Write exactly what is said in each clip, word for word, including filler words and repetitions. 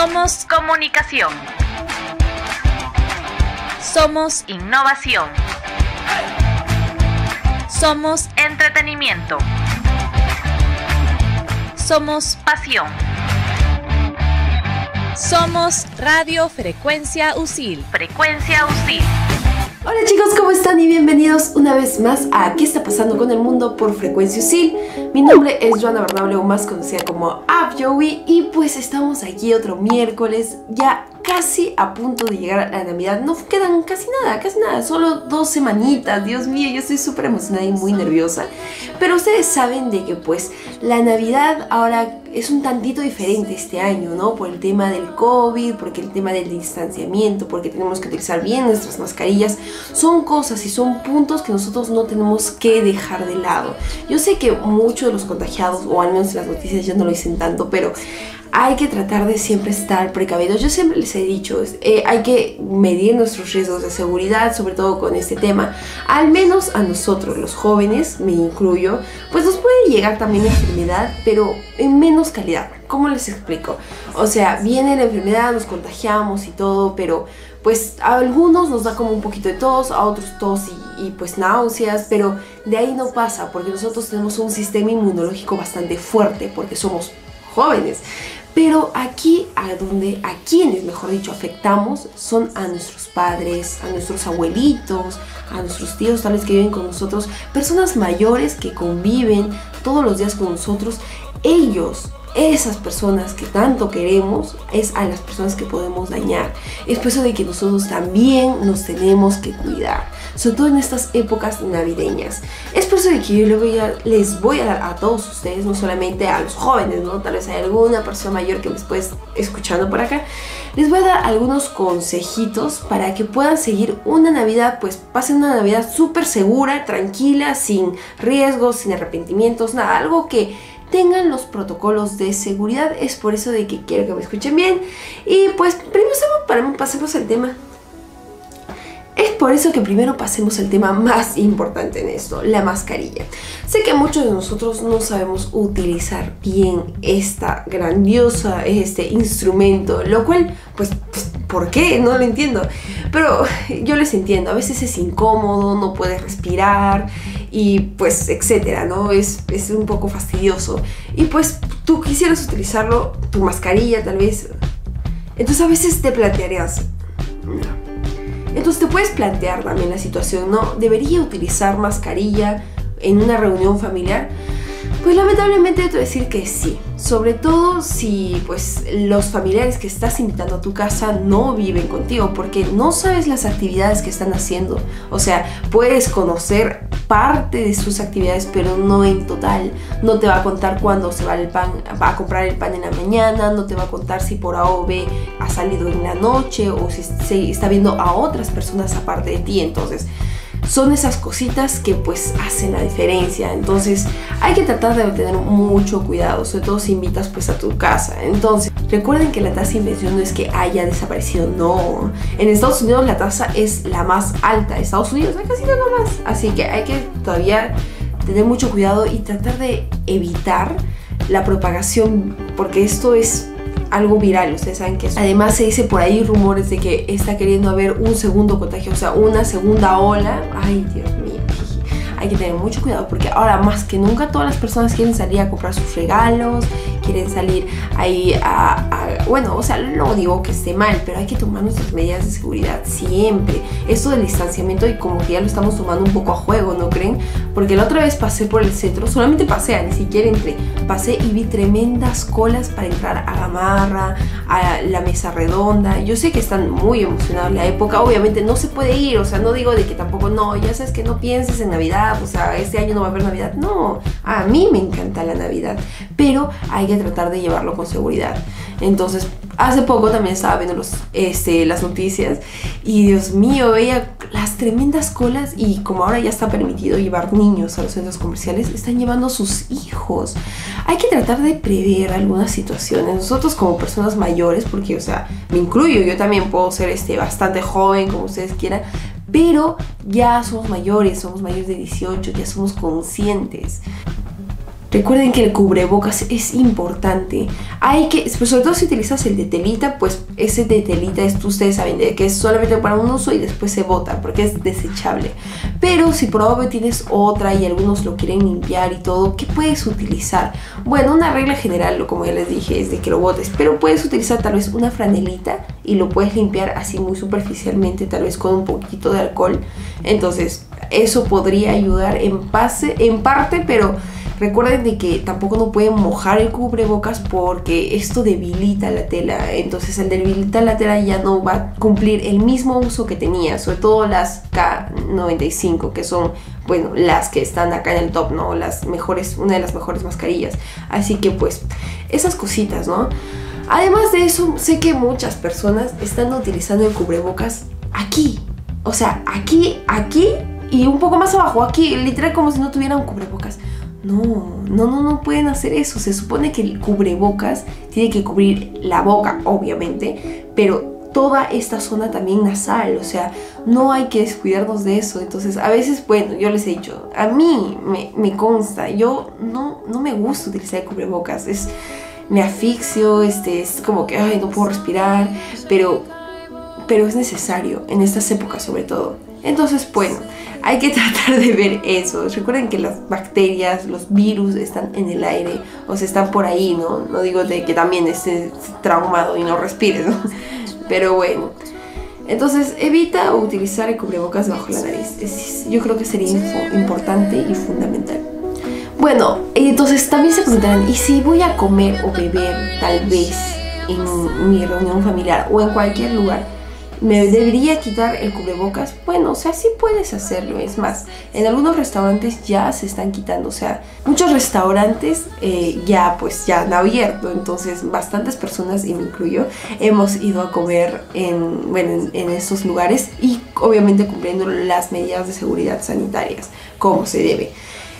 Somos comunicación. Somos innovación. Somos entretenimiento. Somos pasión. Somos Radio Frecuencia U S I L. Frecuencia U S I L. Hola chicos, ¿cómo están? Y bienvenidos una vez más a ¿Qué está pasando con el mundo? Por Frecuencia U S I L. Mi nombre es Joana Bernable, o más conocida como AppJoey, y pues estamos aquí otro miércoles, ya casi a punto de llegar a la Navidad. No quedan casi nada, casi nada, solo dos semanitas. Dios mío, yo estoy súper emocionada y muy nerviosa. Pero ustedes saben de que pues la Navidad ahora es un tantito diferente este año, ¿no? Por el tema del COVID, porque el tema del distanciamiento, porque tenemos que utilizar bien nuestras mascarillas. Son cosas y son puntos que nosotros no tenemos que dejar de lado. Yo sé que muchos de los contagiados, o al menos en las noticias ya no lo dicen tanto, pero hay que tratar de siempre estar precavidos. Yo siempre les he dicho, eh, hay que medir nuestros riesgos de seguridad, sobre todo con este tema. Al menos a nosotros, los jóvenes, me incluyo, pues nos puede llegar también la enfermedad, pero en menos calidad. ¿Cómo les explico? O sea, viene la enfermedad, nos contagiamos y todo, pero pues a algunos nos da como un poquito de tos, a otros tos y, y pues náuseas, pero de ahí no pasa, porque nosotros tenemos un sistema inmunológico bastante fuerte, porque somos jóvenes. Pero aquí, a donde, a quienes, mejor dicho, afectamos, son a nuestros padres, a nuestros abuelitos, a nuestros tíos, tales que viven con nosotros, personas mayores que conviven todos los días con nosotros. Ellos, esas personas que tanto queremos, es a las personas que podemos dañar. Es por eso de que nosotros también nos tenemos que cuidar, sobre todo en estas épocas navideñas. Es por eso de que yo les voy a, les voy a dar a todos ustedes, no solamente a los jóvenes, ¿no? Tal vez hay alguna persona mayor que me esté escuchando por acá. Les voy a dar algunos consejitos para que puedan seguir una Navidad, pues pasen una Navidad súper segura, tranquila, sin riesgos, sin arrepentimientos, nada, algo que tengan los protocolos de seguridad. Es por eso de que quiero que me escuchen bien. Y pues primero pasemos al tema. Es por eso que primero pasemos al tema más importante en esto, la mascarilla. Sé que muchos de nosotros no sabemos utilizar bien esta grandiosa este instrumento, lo cual, pues, pues, ¿por qué? No lo entiendo. Pero yo les entiendo, a veces es incómodo, no puedes respirar y pues, etcétera, ¿no? Es, es un poco fastidioso. Y pues tú quisieras utilizarlo, tu mascarilla tal vez. Entonces a veces te plantearías, no. Entonces te puedes plantear también la situación, ¿no? ¿Debería utilizar mascarilla en una reunión familiar? Pues lamentablemente te voy a decir que sí. Sobre todo si pues los familiares que estás invitando a tu casa no viven contigo, porque no sabes las actividades que están haciendo. O sea, puedes conocer parte de sus actividades, pero no en total. No te va a contar cuándo se va el pan, va a comprar el pan en la mañana, no te va a contar si por A o B ha salido en la noche o si se está viendo a otras personas aparte de ti. Entonces son esas cositas que pues hacen la diferencia. Entonces hay que tratar de tener mucho cuidado, sobre todo si invitas pues a tu casa. Entonces recuerden que la tasa de infección no es que haya desaparecido, no. En Estados Unidos la tasa es la más alta. Estados Unidos hay casi nada más. Así que hay que todavía tener mucho cuidado y tratar de evitar la propagación, porque esto es algo viral, ustedes saben que eso. Además se dice por ahí rumores de que está queriendo haber un segundo contagio, o sea, una segunda ola. Ay, Dios mío, hay que tener mucho cuidado, porque ahora más que nunca todas las personas quieren salir a comprar sus regalos, quieren salir ahí a, a bueno, o sea, no digo que esté mal, pero hay que tomar nuestras medidas de seguridad siempre. Esto del distanciamiento, y como que ya lo estamos tomando un poco a juego, ¿no creen? Porque la otra vez pasé por el centro, solamente pasé, ni siquiera entré, pasé y vi tremendas colas para entrar a Gamarra, a la Mesa Redonda. Yo sé que están muy emocionados en la época, obviamente no se puede ir, o sea, no digo de que tampoco, no, ya sabes que no pienses en Navidad, o sea, este año no va a haber Navidad, no, a mí me encanta la Navidad, pero hay que tratar de llevarlo con seguridad. Entonces, hace poco también estaba viendo los, este, las noticias y Dios mío, veía las tremendas colas, y como ahora ya está permitido llevar niños a los centros comerciales, están llevando a sus hijos. Hay que tratar de prever algunas situaciones. Nosotros como personas mayores, porque, o sea, me incluyo, yo también puedo ser este, bastante joven, como ustedes quieran, pero ya somos mayores, somos mayores de dieciocho, ya somos conscientes. Recuerden que el cubrebocas es importante. Hay que, sobre todo si utilizas el de telita, pues ese de telita es, ustedes saben, de que es solamente para un uso y después se bota porque es desechable. Pero si por favor tienes otra y algunos lo quieren limpiar y todo, ¿qué puedes utilizar? Bueno, una regla general, como ya les dije, es de que lo botes, pero puedes utilizar tal vez una franelita y lo puedes limpiar así muy superficialmente, tal vez con un poquito de alcohol. Entonces, eso podría ayudar en, pase, en parte, pero recuerden de que tampoco no pueden mojar el cubrebocas porque esto debilita la tela. Entonces al debilitar la tela ya no va a cumplir el mismo uso que tenía. Sobre todo las K noventa y cinco, que son, bueno, las que están acá en el top, ¿no? Las mejores, una de las mejores mascarillas. Así que pues, esas cositas, ¿no? Además de eso, sé que muchas personas están utilizando el cubrebocas aquí. O sea, aquí, aquí y un poco más abajo. Aquí, literal como si no tuvieran cubrebocas. No, no, no, no pueden hacer eso. Se supone que el cubrebocas tiene que cubrir la boca, obviamente, pero toda esta zona también nasal, o sea, no hay que descuidarnos de eso. Entonces, a veces, bueno, yo les he dicho, a mí me, me consta, yo no, no me gusta utilizar el cubrebocas, es, me asfixio, este, es como que, ay, no puedo respirar, pero, pero es necesario en estas épocas sobre todo. Entonces, bueno, hay que tratar de ver eso. Recuerden que las bacterias, los virus están en el aire, o sea, están por ahí, ¿no? No digo de que también estés traumado y no respires, ¿no? Pero bueno. Entonces, evita utilizar el cubrebocas bajo la nariz. Es, yo creo que sería importante y fundamental. Bueno, entonces también se preguntarán, ¿y si voy a comer o beber tal vez en mi reunión familiar o en cualquier lugar? ¿Me debería quitar el cubrebocas? Bueno, o sea, sí puedes hacerlo. Es más, en algunos restaurantes ya se están quitando. O sea, muchos restaurantes eh, ya pues ya han abierto. Entonces, bastantes personas, y me incluyo, hemos ido a comer en, bueno, en, en estos lugares y obviamente cumpliendo las medidas de seguridad sanitarias, como se debe.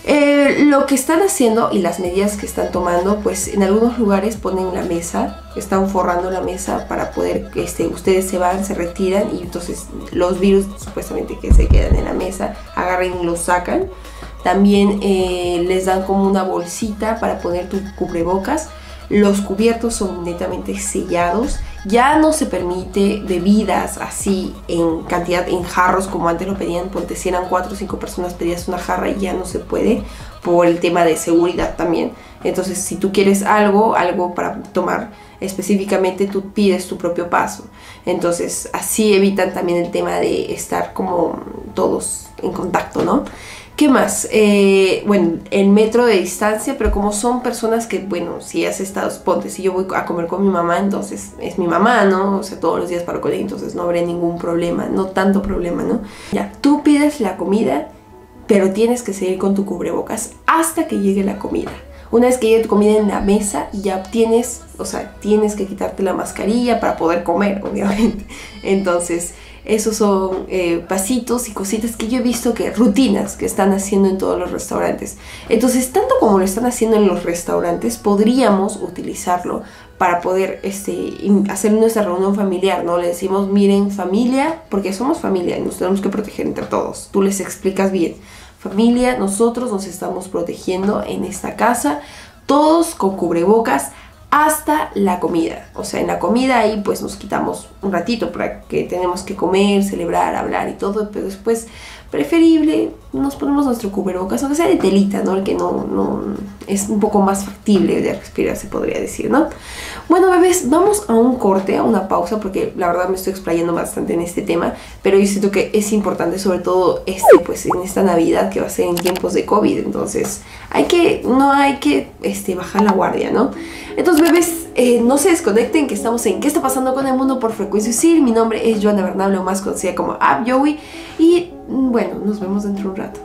Eh, lo que están haciendo y las medidas que están tomando, pues en algunos lugares ponen la mesa, están forrando la mesa para poder, este, ustedes se van, se retiran y entonces los virus supuestamente que se quedan en la mesa, agarren y los sacan. También eh, les dan como una bolsita para poner tu cubrebocas. Los cubiertos son netamente sellados. Ya no se permite bebidas así en cantidad, en jarros como antes lo pedían, porque si eran cuatro o cinco personas pedías una jarra y ya no se puede por el tema de seguridad también. Entonces si tú quieres algo, algo para tomar específicamente, tú pides tu propio vaso. Entonces así evitan también el tema de estar como todos en contacto, ¿no? ¿Qué más? Eh, bueno, el metro de distancia, pero como son personas que, bueno, si has estado, ponte, si yo voy a comer con mi mamá, entonces es mi mamá, ¿no? O sea, todos los días para comer, entonces no habrá ningún problema, no tanto problema, ¿no? Ya, tú pides la comida, pero tienes que seguir con tu cubrebocas hasta que llegue la comida. Una vez que llegue tu comida en la mesa, ya tienes, o sea, tienes que quitarte la mascarilla para poder comer, obviamente. Entonces, esos son eh, pasitos y cositas que yo he visto, que rutinas que están haciendo en todos los restaurantes. Entonces, tanto como lo están haciendo en los restaurantes, podríamos utilizarlo para poder este, hacer nuestra reunión familiar, ¿no? Le decimos, miren, familia, porque somos familia y nos tenemos que proteger entre todos. Tú les explicas bien. Familia, nosotros nos estamos protegiendo en esta casa, todos con cubrebocas hasta la comida. O sea, en la comida ahí pues nos quitamos un ratito para que tenemos que comer, celebrar, hablar y todo, pero después preferible nos ponemos nuestro cubrebocas, aunque sea de telita, ¿no? El que no, no es un poco más factible de respirar, se podría decir, ¿no? Bueno, bebés, vamos a un corte, a una pausa, porque la verdad me estoy explayando bastante en este tema, pero yo siento que es importante, sobre todo este, pues en esta Navidad que va a ser en tiempos de COVID, entonces hay que, no hay que este, bajar la guardia, ¿no? Entonces, bebés, eh, no se desconecten, que estamos en ¿Qué está pasando con el mundo por Frecuencia Usil? Mi nombre es Joana Bernabé, o más conocida como Ab Joey, y bueno, nos vemos dentro de un rato.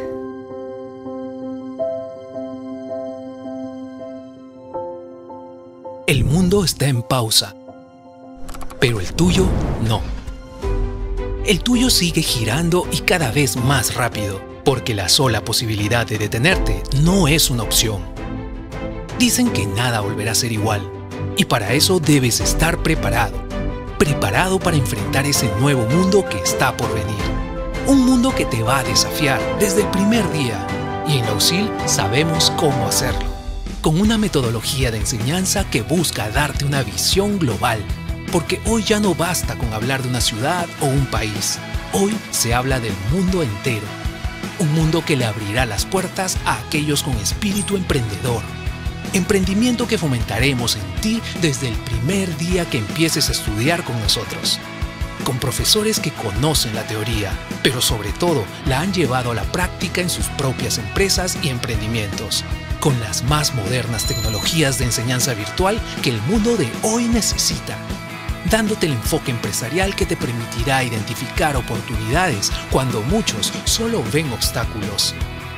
El mundo está en pausa, pero el tuyo no. El tuyo sigue girando y cada vez más rápido, porque la sola posibilidad de detenerte no es una opción. Dicen que nada volverá a ser igual, y para eso debes estar preparado. Preparado para enfrentar ese nuevo mundo que está por venir. Un mundo que te va a desafiar desde el primer día Y en la U S I L sabemos cómo hacerlo, con una metodología de enseñanza que busca darte una visión global. Porque hoy ya no basta con hablar de una ciudad o un país. Hoy se habla del mundo entero. Un mundo que le abrirá las puertas a aquellos con espíritu emprendedor. Emprendimiento que fomentaremos en ti desde el primer día que empieces a estudiar con nosotros. Con profesores que conocen la teoría, pero sobre todo la han llevado a la práctica en sus propias empresas y emprendimientos. Con las más modernas tecnologías de enseñanza virtual que el mundo de hoy necesita. Dándote el enfoque empresarial que te permitirá identificar oportunidades cuando muchos solo ven obstáculos.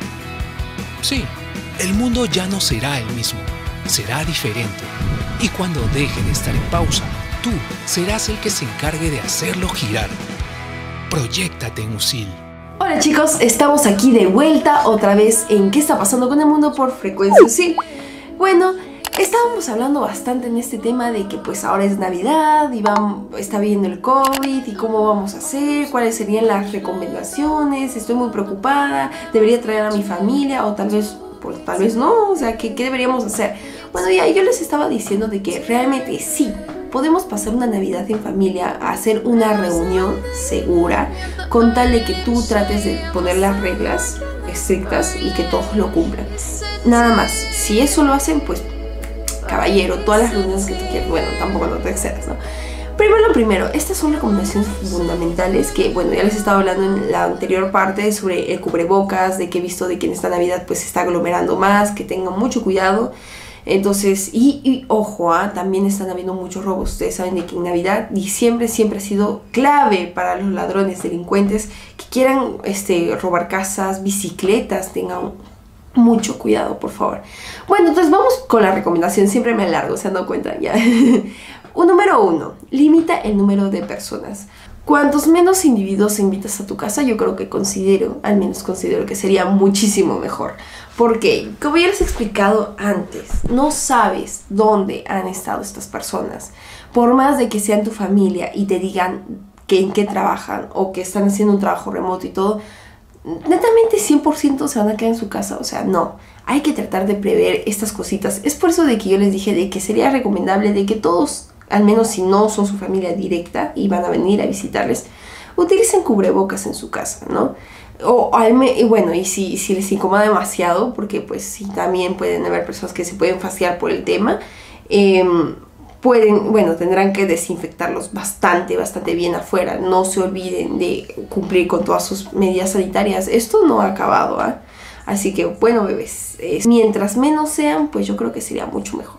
Sí, el mundo ya no será el mismo, será diferente. Y cuando deje de estar en pausa, tú serás el que se encargue de hacerlo girar. Proyéctate en U S I L. Hola chicos, estamos aquí de vuelta otra vez en ¿Qué está pasando con el mundo por Frecuencia U S I L? Bueno, estábamos hablando bastante en este tema de que pues ahora es Navidad y va, está viendo el COVID y cómo vamos a hacer, cuáles serían las recomendaciones, estoy muy preocupada, debería traer a mi familia o tal vez, pues tal vez no, o sea, ¿qué, qué deberíamos hacer? Bueno, ya yo les estaba diciendo de que realmente sí, podemos pasar una Navidad en familia, hacer una reunión segura, con tal de que tú trates de poner las reglas estrictas y que todos lo cumplan. Nada más, si eso lo hacen, pues caballero, todas las reuniones que tú quieras, bueno, tampoco no te excedas, ¿no? Primero lo primero, estas son recomendaciones fundamentales que, bueno, ya les estaba hablando en la anterior parte sobre el cubrebocas, de que he visto de que en esta Navidad pues se está aglomerando más, que tengan mucho cuidado. Entonces, y, y ojo, ¿eh? También están habiendo muchos robos. Ustedes saben de que en Navidad, diciembre siempre ha sido clave para los ladrones, delincuentes que quieran este, robar casas, bicicletas, tengan mucho cuidado, por favor. Bueno, entonces vamos con la recomendación. Siempre me alargo, se han dado cuenta ya. Un número uno, limita el número de personas. Cuantos menos individuos invitas a tu casa, yo creo que considero, al menos considero que sería muchísimo mejor. Porque, como ya les he explicado antes, no sabes dónde han estado estas personas. Por más de que sean tu familia y te digan que en qué trabajan o que están haciendo un trabajo remoto y todo, netamente cien por ciento se van a quedar en su casa. O sea, no, hay que tratar de prever estas cositas. Es por eso de que yo les dije de que sería recomendable de que todos, al menos si no son su familia directa y van a venir a visitarles, utilicen cubrebocas en su casa, ¿no? O, y bueno, y si, si les incomoda demasiado, porque pues sí, también pueden haber personas que se pueden fastidiar por el tema, eh, pueden, bueno, tendrán que desinfectarlos bastante, bastante bien afuera. No se olviden de cumplir con todas sus medidas sanitarias. Esto no ha acabado, ¿eh? Así que, bueno, bebés, eh, mientras menos sean, pues yo creo que sería mucho mejor.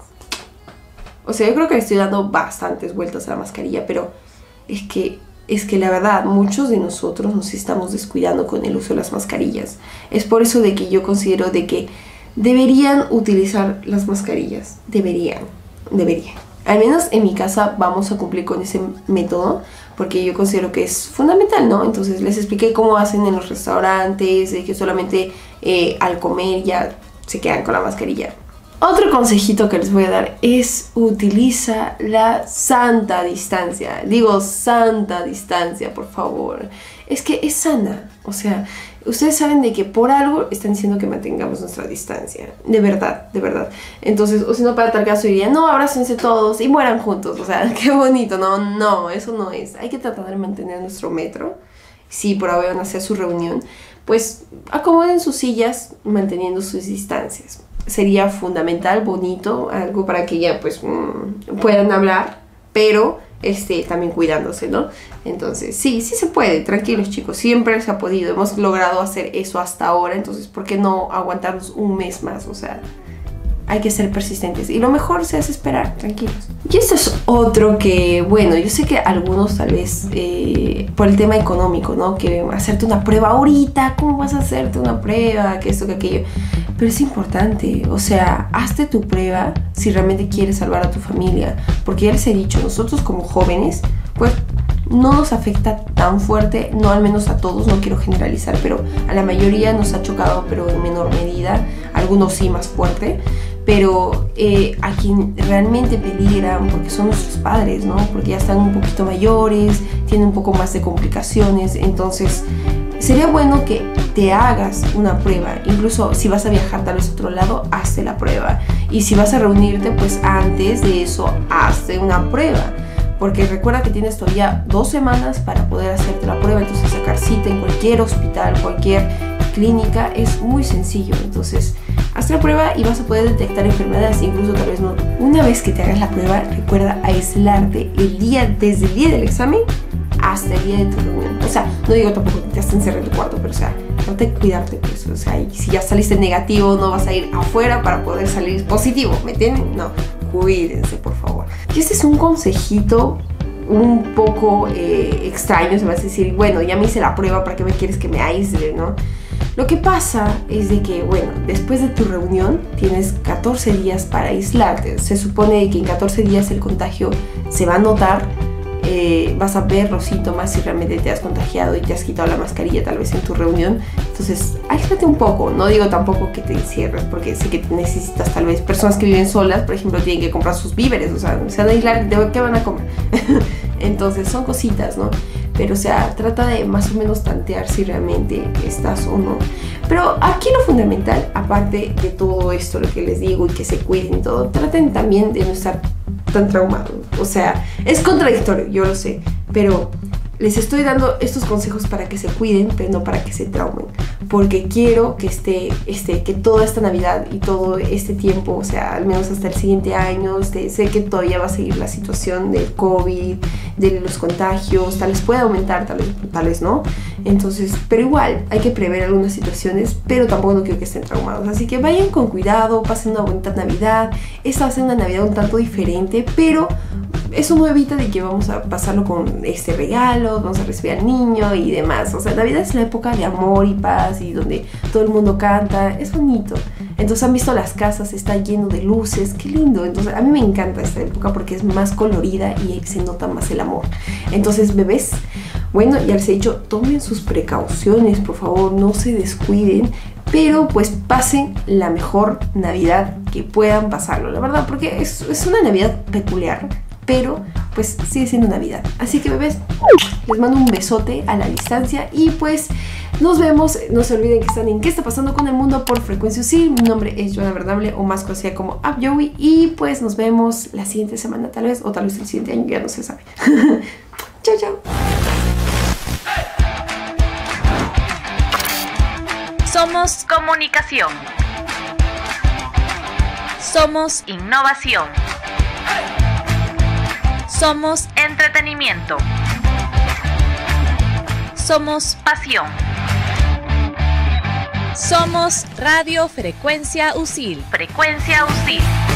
O sea, yo creo que le estoy dando bastantes vueltas a la mascarilla, pero es que... Es que la verdad, muchos de nosotros nos estamos descuidando con el uso de las mascarillas. Es por eso de que yo considero de que deberían utilizar las mascarillas. Deberían, deberían. Al menos en mi casa vamos a cumplir con ese método, porque yo considero que es fundamental, ¿no? Entonces les expliqué cómo hacen en los restaurantes, de que solamente eh, al comer ya se quedan con la mascarilla. Otro consejito que les voy a dar es utiliza la santa distancia. Digo santa distancia, por favor. Es que es sana. O sea, ustedes saben de que por algo están diciendo que mantengamos nuestra distancia. De verdad, de verdad. Entonces, o si no, para tal caso diría, no, abrácense todos y mueran juntos. O sea, qué bonito. No, no, eso no es. Hay que tratar de mantener nuestro metro. Si por ahora van a hacer su reunión, pues acomoden sus sillas manteniendo sus distancias. Sería fundamental, bonito, algo para que ya pues mmm, puedan hablar, pero este, también cuidándose, ¿no? Entonces, sí, sí se puede, tranquilos chicos, siempre se ha podido, hemos logrado hacer eso hasta ahora, entonces, ¿por qué no aguantarnos un mes más? O sea, hay que ser persistentes y lo mejor se hace esperar, tranquilos. Y esto es otro que, bueno, yo sé que algunos tal vez eh, por el tema económico, ¿no? Que hacerte una prueba ahorita, ¿cómo vas a hacerte una prueba? Que esto, que aquello. Pero es importante, o sea, hazte tu prueba si realmente quieres salvar a tu familia. Porque ya les he dicho, nosotros como jóvenes, pues no nos afecta tan fuerte, no al menos a todos, no quiero generalizar, pero a la mayoría nos ha chocado, pero en menor medida, algunos sí más fuerte. pero eh, a quien realmente peligran, porque son nuestros padres, ¿no? Porque ya están un poquito mayores, tienen un poco más de complicaciones, entonces sería bueno que te hagas una prueba. Incluso si vas a viajar tal vez a otro lado, hazte la prueba. Y si vas a reunirte, pues antes de eso, hazte una prueba. Porque recuerda que tienes todavía dos semanas para poder hacerte la prueba. Entonces sacar cita en cualquier hospital, cualquier clínica es muy sencillo. Entonces hazte la prueba y vas a poder detectar enfermedades, incluso tal vez no. Una vez que te hagas la prueba, recuerda aislarte el día, desde el día del examen hasta el día de tu reunión. O sea, no digo tampoco que te estés encerrado en tu cuarto, pero o sea, trata de cuidarte, pues. O sea, y si ya saliste negativo, no vas a ir afuera para poder salir positivo, ¿me entienden? No, cuídense, por favor. Y este es un consejito un poco eh, extraño. Se va a decir, bueno, ya me hice la prueba, ¿para qué me quieres que me aísle, no? Lo que pasa es de que, bueno, después de tu reunión tienes catorce días para aislarte. Se supone que en catorce días el contagio se va a notar. Eh, vas a ver los síntomas si realmente te has contagiado y te has quitado la mascarilla tal vez en tu reunión. Entonces, aíslate un poco. No digo tampoco que te encierres, porque sé que necesitas tal vez personas que viven solas, por ejemplo, tienen que comprar sus víveres, o sea, se van a aislar, ¿de qué van a comer? Entonces, son cositas, ¿no? Pero, o sea, trata de más o menos tantear si realmente estás o no. Pero aquí lo fundamental, aparte de todo esto, lo que les digo, y que se cuiden y todo, traten también de no estar tan traumados. O sea, es contradictorio, yo lo sé, pero les estoy dando estos consejos para que se cuiden, pero no para que se traumen, porque quiero que esté, este, que toda esta Navidad y todo este tiempo, o sea, al menos hasta el siguiente año, este, sé que todavía va a seguir la situación del COVID, de los contagios, tal vez pueda aumentar, tal vez, tal vez no. Entonces, pero igual hay que prever algunas situaciones, pero tampoco no quiero que estén traumados. Así que vayan con cuidado, pasen una bonita Navidad. Esta va a ser una Navidad un tanto diferente, pero eso no evita de que vamos a pasarlo con este regalos, vamos a recibir al niño y demás. O sea, Navidad es la época de amor y paz y donde todo el mundo canta, es bonito. Entonces han visto las casas, está lleno de luces, qué lindo. Entonces a mí me encanta esta época porque es más colorida y se nota más el amor. Entonces, bebés, bueno, ya les he dicho, tomen sus precauciones, por favor, no se descuiden, pero pues pasen la mejor Navidad que puedan pasarlo, la verdad, porque es, es una Navidad peculiar, pero pues sigue siendo Navidad. Así que, bebés, les mando un besote a la distancia y pues nos vemos. No se olviden que están en ¿Qué está pasando con el mundo? Por Frecuencia U S I L. Mi nombre es Joana Bernable, o más conocida como AppJoey, y pues nos vemos la siguiente semana tal vez, o tal vez el siguiente año, ya no se sabe. Chao, chao. Somos comunicación. Somos innovación. Somos entretenimiento. Somos pasión. Somos Radio Frecuencia U S I L. Frecuencia U S I L.